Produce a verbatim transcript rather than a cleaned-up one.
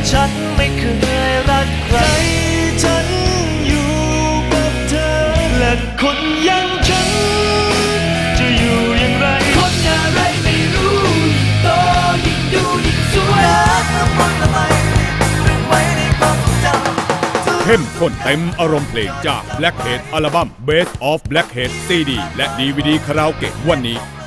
ฉันไม่เคยรักใครฉันอยู่กับเธอและคนอย่างฉันจะอยู่อย่างไรคนอะไรไม่รู้โตยิ่งดูยิ่งสวยน้ำมันอะไรไว้ในความจำเข้มข้นเต็มอารมณ์เพลงจาก Blackhead อัลบั้ม Best of Blackhead ซี ดี และ ดี วี ดี คาราโอเกะวันนี้